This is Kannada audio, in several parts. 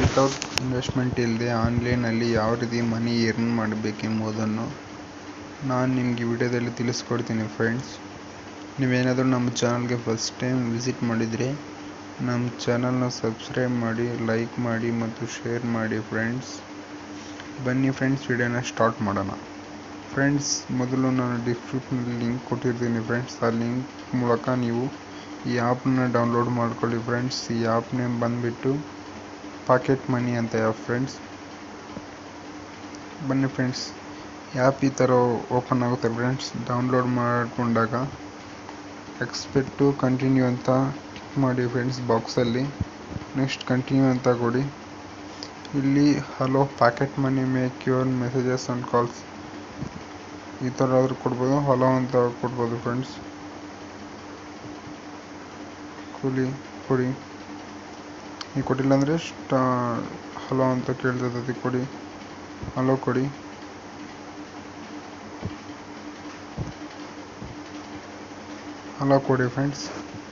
ವಿತೌಟ್ ಇನ್ವೆಸ್ಟ್ಮೆಂಟ್ ಇಲ್ಲದೆ ಆನ್ಲೈನಲ್ಲಿ ಯಾವ ರೀತಿ ಮನಿ ಎರ್ನ್ ಮಾಡಬೇಕೆಂಬುದನ್ನು ನಾನು ನಿಮಗೆ ವಿಡಿಯೋದಲ್ಲಿ ತಿಳಿಸ್ಕೊಡ್ತೀನಿ ಫ್ರೆಂಡ್ಸ್. ನೀವೇನಾದರೂ ನಮ್ಮ ಚಾನಲ್ಗೆ ಫಸ್ಟ್ ಟೈಮ್ ವಿಸಿಟ್ ಮಾಡಿದರೆ ನಮ್ಮ ಚಾನಲ್ನ ಸಬ್ಸ್ಕ್ರೈಬ್ ಮಾಡಿ, ಲೈಕ್ ಮಾಡಿ ಮತ್ತು ಶೇರ್ ಮಾಡಿ ಫ್ರೆಂಡ್ಸ್. ಬನ್ನಿ ಫ್ರೆಂಡ್ಸ್, ವಿಡಿಯೋನ ಸ್ಟಾರ್ಟ್ ಮಾಡೋಣ. ಫ್ರೆಂಡ್ಸ್, ಮೊದಲು ನಾನು ಡಿಸ್ಕ್ರಿಪ್ಷನಲ್ಲಿ ಲಿಂಕ್ ಕೊಟ್ಟಿರ್ತೀನಿ ಫ್ರೆಂಡ್ಸ್. ಆ ಲಿಂಕ್ ಮೂಲಕ ನೀವು ಈ ಆ್ಯಪ್ನ ಡೌನ್ಲೋಡ್ ಮಾಡ್ಕೊಳ್ಳಿ ಫ್ರೆಂಡ್ಸ್. ಈ ಆ್ಯಪ್ ನೇಮ್ ಬಂದುಬಿಟ್ಟು ಪಾಕೆಟ್ ಮನಿ ಅಂತ ಆ್ಯಪ್ ಫ್ರೆಂಡ್ಸ್. ಬನ್ನಿ ಫ್ರೆಂಡ್ಸ್, ಆ್ಯಪ್ ಈ ಥರ ಓಪನ್ ಆಗುತ್ತೆ ಫ್ರೆಂಡ್ಸ್. ಡೌನ್ಲೋಡ್ ಮಾಡಿಕೊಂಡಾಗ ಎಕ್ಸ್ಪೆಕ್ಟ್ ಟು ಕಂಟಿನ್ಯೂ ಅಂತ ಕ್ಲಿಕ್ ಮಾಡಿ ಫ್ರೆಂಡ್ಸ್ ಬಾಕ್ಸಲ್ಲಿ. ನೆಕ್ಸ್ಟ್ ಕಂಟಿನ್ಯೂ ಅಂತ ಕೊಡಿ. ಇಲ್ಲಿ hello pocket money make your messages and calls ಈ ಥರ ಆದರೂ ಕೊಡ್ಬೋದು, ಹಲೋ ಅಂತ ಕೊಡ್ಬೋದು ಫ್ರೆಂಡ್ಸ್. ಕೊಡಿ. ನೀವು ಕೊಟ್ಟಿಲ್ಲ ಅಂದರೆ ಹಲೋ ಅಂತ ಕೇಳ್ತದೆ, ಅದಕ್ಕೆ ಕೊಡಿ, ಹಲೋ ಕೊಡಿ. ಹಲೋ ಕೊಡಿ ಫ್ರೆಂಡ್ಸ್.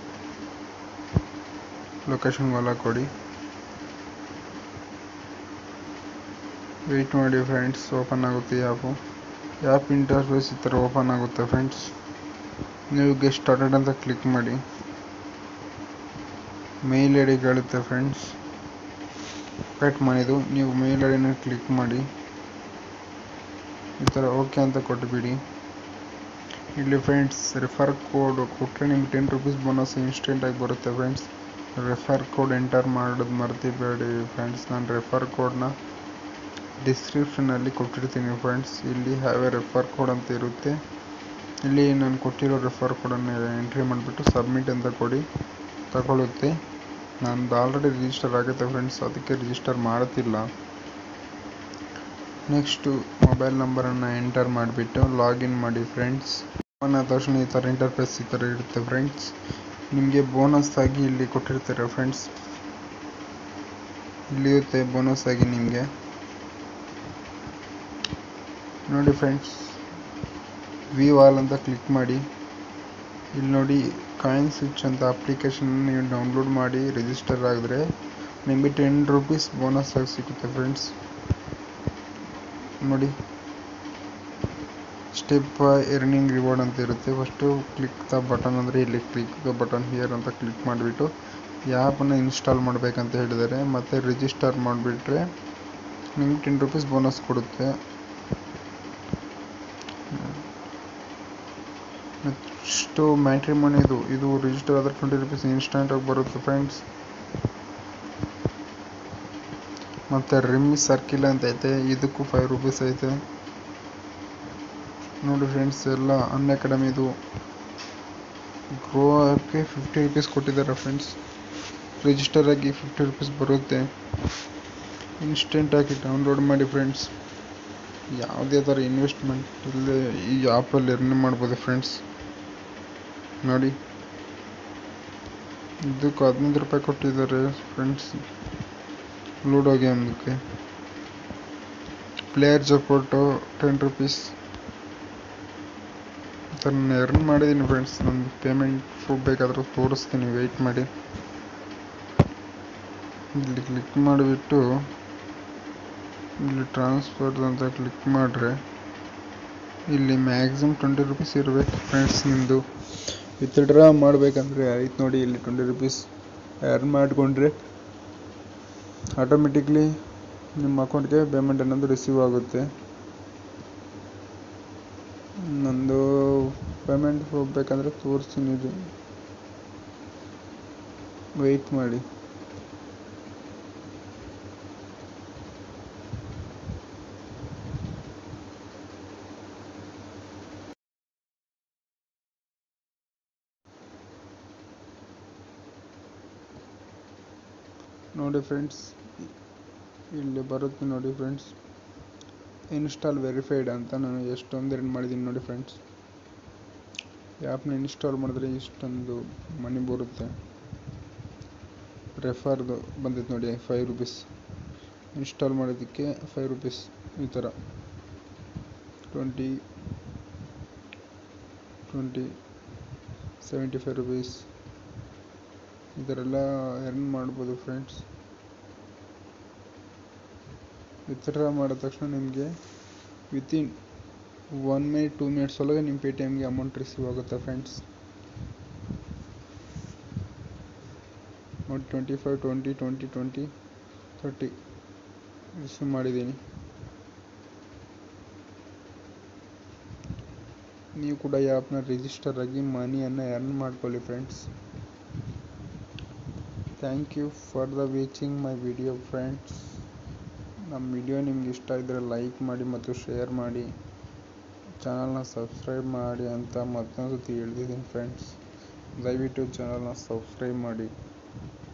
ಲೊಕೇಶನ್ಗೆ ಹಲೋ ಕೊಡಿ. ವೆಯ್ಟ್ ಮಾಡಿ ಫ್ರೆಂಡ್ಸ್, ಓಪನ್ ಆಗುತ್ತೆ ಆ್ಯಪ್ ಇಂಟರ್ಫೇಸ್ ಈ ಥರ ಓಪನ್ ಆಗುತ್ತೆ ಫ್ರೆಂಡ್ಸ್. ನೀವು ಗೆಟ್ ಸ್ಟಾರ್ಟೆಡ್ ಅಂತ ಕ್ಲಿಕ್ ಮಾಡಿ. ಮೇಲ್ ಐ ಡಿ ಕೇಳುತ್ತೆ ಫ್ರೆಂಡ್ಸ್, ಪಾಕೆಟ್ ಮನಿದು. ನೀವು ಮೇಲ್ ಐ ಡಿನ ಕ್ಲಿಕ್ ಮಾಡಿ ಈ ಥರ ಓಕೆ ಅಂತ ಕೊಟ್ಟುಬಿಡಿ. ಇಲ್ಲಿ ಫ್ರೆಂಡ್ಸ್ ರೆಫರ್ ಕೋಡ್ ಕೊಟ್ಟರೆ ನಿಮ್ಗೆ 10 ರೂಪೀಸ್ ಬೋನಸ್ ಇನ್ಸ್ಟೆಂಟಾಗಿ ಬರುತ್ತೆ ಫ್ರೆಂಡ್ಸ್. ರೆಫರ್ ಕೋಡ್ ಎಂಟರ್ ಮಾಡೋದು ಮರ್ತಿಬೇಡಿ ಫ್ರೆಂಡ್ಸ್. ನಾನು ರೆಫರ್ ಕೋಡ್ನ ಡಿಸ್ಕ್ರಿಪ್ಷನಲ್ಲಿ ಕೊಟ್ಟಿರ್ತೀನಿ ಫ್ರೆಂಡ್ಸ್. ಇಲ್ಲಿ ಹ್ಯಾವ್ ಎ ರೆಫರ್ ಕೋಡ್ ಅಂತ ಇರುತ್ತೆ. ಇಲ್ಲಿ ನಾನು ಕೊಟ್ಟಿರೋ ರೆಫರ್ ಕೋಡನ್ನು ಎಂಟ್ರಿ ಮಾಡಿಬಿಟ್ಟು ಸಬ್ಮಿಟ್ ಅಂತ ಕೊಡಿ, ತಗೊಳ್ಳುತ್ತೆ. ನಂದು ಆಲ್ರೆಡಿ ರಿಜಿಸ್ಟರ್ ಆಗುತ್ತೆ ಫ್ರೆಂಡ್ಸ್, ಅದಕ್ಕೆ ರಿಜಿಸ್ಟರ್ ಮಾಡ್ತಿಲ್ಲ. ನೆಕ್ಸ್ಟು ಮೊಬೈಲ್ ನಂಬರನ್ನು ಎಂಟರ್ ಮಾಡಿಬಿಟ್ಟು ಲಾಗಿನ್ ಮಾಡಿ ಫ್ರೆಂಡ್ಸ್. ಓಪನ್ ಆದ ತಕ್ಷಣ ಈ ಥರ ಇಂಟರ್ಫೇಸ್ ಈ ಥರ ಇರುತ್ತೆ ಫ್ರೆಂಡ್ಸ್. ನಿಮಗೆ ಬೋನಸ್ ಆಗಿ ಇಲ್ಲಿ ಕೊಟ್ಟಿರ್ತಾರೆ ಫ್ರೆಂಡ್ಸ್. ಇಲ್ಲಿರುತ್ತೆ ಬೋನಸ್ ಆಗಿ ನಿಮಗೆ ನೋಡಿ ಫ್ರೆಂಡ್ಸ್. ವ್ಯೂ ಆಲ್ ಅಂತ ಕ್ಲಿಕ್ ಮಾಡಿ. ಇಲ್ಲಿ ನೋಡಿ ಕಾಯಿನ್ ಸ್ವಿಚ್ ಅಂತ ಅಪ್ಲಿಕೇಶನ್ ನೀವು ಡೌನ್ಲೋಡ್ ಮಾಡಿ ರಿಜಿಸ್ಟರ್ ಆಗಿದ್ರೆ ನಿಮಗೆ 10 ರೂಪೀಸ್ ಬೋನಸ್ ಆಗಿ ಸಿಗುತ್ತೆ ಫ್ರೆಂಡ್ಸ್. ನೋಡಿ, ಸ್ಟೆಪ್ ಎರ್ನಿಂಗ್ ರಿವಾರ್ಡ್ ಅಂತ ಇರುತ್ತೆ. ಫಸ್ಟು ಕ್ಲಿಕ್ ದ ಬಟನ್ ಅಂದರೆ ಇಲ್ಲಿ ಕ್ಲಿಕ್ ದ ಬಟನ್ ಹಿಯರ್ ಅಂತ ಕ್ಲಿಕ್ ಮಾಡಿಬಿಟ್ಟು ಈ ಆ್ಯಪನ್ನು ಇನ್ಸ್ಟಾಲ್ ಮಾಡಬೇಕಂತ ಹೇಳಿದ್ದಾರೆ. ಮತ್ತು ರಿಜಿಸ್ಟರ್ ಮಾಡಿಬಿಟ್ರೆ ನಿಮ್ಗೆ 10 ರೂಪೀಸ್ ಬೋನಸ್ ಕೊಡುತ್ತೆ. ನೆಕ್ಸ್ಟು ಮ್ಯಾಟ್ರಿಮೋನಿದು ಇದು ರಿಜಿಸ್ಟರ್ ಆದರೆ 20 ರೂಪೀಸ್ ಇನ್ಸ್ಟೆಂಟಾಗಿ ಬರುತ್ತೆ ಫ್ರೆಂಡ್ಸ್. ಮತ್ತು ರಿಮ್ಮಿ ಸರ್ಕಿಲ್ ಅಂತ ಐತೆ, ಇದಕ್ಕೂ 5 ರೂಪೀಸ್ ಐತೆ ನೋಡಿ ಫ್ರೆಂಡ್ಸ್. ಎಲ್ಲ ಅನ್ಅಕಾಡೆಮಿದು ಗ್ರೋ ಆ್ಯಪ್ಗೆ 50 ರೂಪೀಸ್ ಕೊಟ್ಟಿದ್ದಾರೆ ಫ್ರೆಂಡ್ಸ್. ರಿಜಿಸ್ಟರ್ ಆಗಿ 50 ರೂಪೀಸ್ ಬರುತ್ತೆ. ಇನ್ಸ್ಟೆಂಟಾಗಿ ಡೌನ್ಲೋಡ್ ಮಾಡಿ ಫ್ರೆಂಡ್ಸ್. ಯಾವುದೇ ಥರ ಇನ್ವೆಸ್ಟ್ಮೆಂಟ್ ಇಲ್ಲದೆ ಈ ಆ್ಯಪಲ್ಲಿ ಎರ್ನ್ ಮಾಡ್ಬೋದು ಫ್ರೆಂಡ್ಸ್. ನೋಡಿ, ಇದಕ್ಕೆ 15 ರೂಪಾಯಿ ಕೊಟ್ಟಿದ್ದಾರೆ ಫ್ರೆಂಡ್ಸ್. ಲೂಡೋ ಗೇಮ್ಗೆ ಪ್ಲೇಯರ್ ಸಪೋರ್ಟು 10 ರೂಪೀಸ್ ಈ ಥರ ನಾನು ಎರ್ನ್ ಮಾಡಿದ್ದೀನಿ ಫ್ರೆಂಡ್ಸ್. ನನ್ನ ಪೇಮೆಂಟ್ ಪ್ರೂಫ್ ಬೇಕಾದರೂ ತೋರಿಸ್ತೀನಿ, ವೆಯ್ಟ್ ಮಾಡಿ. ಇಲ್ಲಿ ಕ್ಲಿಕ್ ಮಾಡಿಬಿಟ್ಟು ಇಲ್ಲಿ ಟ್ರಾನ್ಸ್ಫರ್ ಅಂತ ಕ್ಲಿಕ್ ಮಾಡಿದ್ರೆ ಇಲ್ಲಿ ಮ್ಯಾಕ್ಸಿಮಮ್ 20 ರೂಪೀಸ್ ಇರಬೇಕು ಫ್ರೆಂಡ್ಸ್. ನಿಮ್ಮದು ವಿತ್ಡ್ರಾ ಮಾಡಬೇಕಂದ್ರೆ ಆಯ್ತು ನೋಡಿ, ಇಲ್ಲಿ 20 ರೂಪೀಸ್ ಎರ್ನ್ ಮಾಡಿಕೊಂಡ್ರೆ ಆಟೋಮೆಟಿಕ್ಲಿ ನಿಮ್ಮ ಅಕೌಂಟ್ಗೆ ಪೇಮೆಂಟ್ ಅನ್ನೋದು ರಿಸೀವ್ ಆಗುತ್ತೆ. ನಂದು ಪೇಮೆಂಟ್ ಹೋಗ್ಬೇಕಂದ್ರೆ ತೋರಿಸ್ತೀನಿ, ಇದು ವೆಯ್ಟ್ ಮಾಡಿ. ನೋಡಿ ಫ್ರೆಂಡ್ಸ್, ಇಲ್ಲಿ ಬರುತ್ತೆ ನೋಡಿ ಫ್ರೆಂಡ್ಸ್, ಇನ್ಸ್ಟಾಲ್ ವೆರಿಫೈಡ್ ಅಂತ. ನಾನು ಎಷ್ಟೊಂದು ಎರ್ನ್ ಮಾಡಿದ್ದೀನಿ ನೋಡಿ ಫ್ರೆಂಡ್ಸ್. ಆ್ಯಪ್ನ ಇನ್ಸ್ಟಾಲ್ ಮಾಡಿದ್ರೆ ಇಷ್ಟೊಂದು ಮನಿ ಬರುತ್ತೆ. ರೆಫರ್ದು ಬಂದಿತ್ತು ನೋಡಿ 5 ರೂಪೀಸ್. ಇನ್ಸ್ಟಾಲ್ ಮಾಡೋದಕ್ಕೆ 5 ರೂಪೀಸ್ ಈ ಥರ 20 75 ರೂಪೀಸ್ ಈ ಥರ ಎಲ್ಲ ಎರ್ನ್ ಮಾಡ್ಬೋದು ಫ್ರೆಂಡ್ಸ್. ವಿತ್ಡ್ರಾ ಮಾಡಿದ ತಕ್ಷಣ ನಿಮಗೆ ವಿತಿನ್ 1 ಮಿನಿಟ್ 2 ಮಿನಿಟ್ಸ್ ಒಳಗೆ ನಿಮ್ಮ ಪೇಟಿಎಮ್ಗೆ ಅಮೌಂಟ್ ರಿಸೀವ್ ಆಗುತ್ತೆ ಫ್ರೆಂಡ್ಸ್. ನೋಡಿ 25 20 20 20 30 ರಿಸೀವ್ ಮಾಡಿದ್ದೀನಿ. ನೀವು ಕೂಡ ಈ ಆ್ಯಪ್ನ ರಿಜಿಸ್ಟರ್ ಆಗಿ ಮನಿಯನ್ನು ಅರ್ನ್ ಮಾಡ್ಕೊಳ್ಳಿ friends. Thank you for the watching my video friends. ನಮ್ಮ ವಿಡಿಯೋ ನಿಮ್ಗೆ ಇಷ್ಟ ಇದ್ದರೆ ಲೈಕ್ ಮಾಡಿ ಮತ್ತು ಶೇರ್ ಮಾಡಿ, ಚಾನಲ್ನ ಸಬ್ಸ್ಕ್ರೈಬ್ ಮಾಡಿ ಅಂತ ಮತ್ತೊಂದು ಸತಿ ಹೇಳ್ತಿದ್ದೀನಿ ಫ್ರೆಂಡ್ಸ್. ದಯವಿಟ್ಟು ಚಾನಲ್ನ ಸಬ್ಸ್ಕ್ರೈಬ್ ಮಾಡಿ.